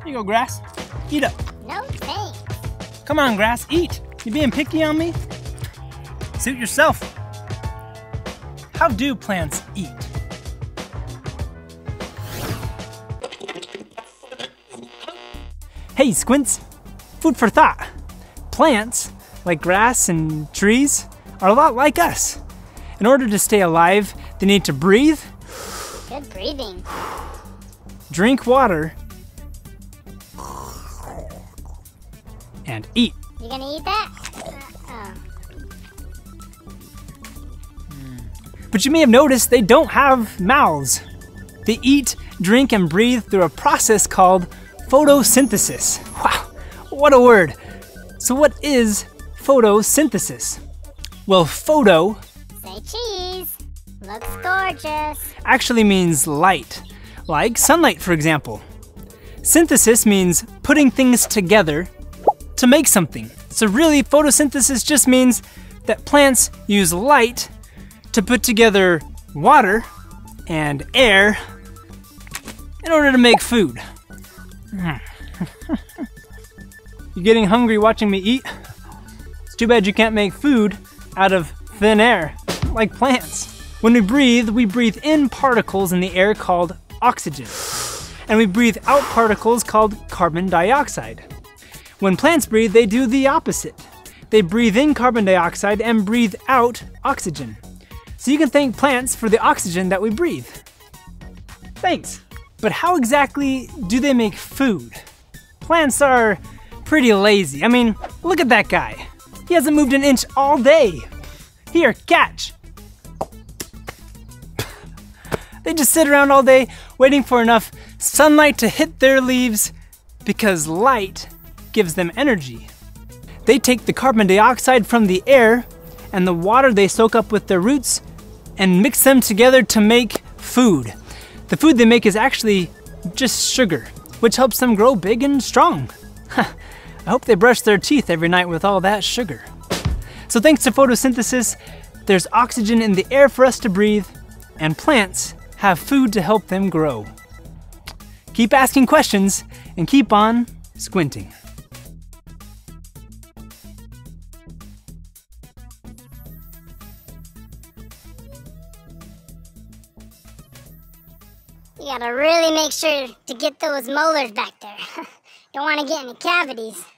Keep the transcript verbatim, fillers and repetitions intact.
Here you go, grass. Eat up. No thanks. Come on, grass, eat. You being picky on me? Suit yourself. How do plants eat? Hey, Squints. Food for thought. Plants, like grass and trees, are a lot like us. In order to stay alive, they need to breathe. Good breathing. Drink water. And eat. You gonna eat that? Uh, oh. But you may have noticed they don't have mouths. They eat, drink, and breathe through a process called photosynthesis. Wow, what a word. So what is photosynthesis? Well, photo Say cheese. Looks gorgeous. actually means light, like sunlight, for example. Synthesis means putting things together to make something. So really, photosynthesis just means that plants use light to put together water and air in order to make food. You getting hungry watching me eat? It's too bad you can't make food out of thin air, like plants. When we breathe, we breathe in particles in the air called oxygen, and we breathe out particles called carbon dioxide. When plants breathe, they do the opposite. They breathe in carbon dioxide and breathe out oxygen. So you can thank plants for the oxygen that we breathe. Thanks. But how exactly do they make food? Plants are pretty lazy. I mean, look at that guy. He hasn't moved an inch all day. Here, catch. They just sit around all day waiting for enough sunlight to hit their leaves because light gives them energy. They take the carbon dioxide from the air and the water they soak up with their roots and mix them together to make food. The food they make is actually just sugar, which helps them grow big and strong. I hope they brush their teeth every night with all that sugar. So thanks to photosynthesis, there's oxygen in the air for us to breathe, and plants have food to help them grow. Keep asking questions and keep on squinting. You gotta really make sure to get those molars back there. Don't want to get any cavities.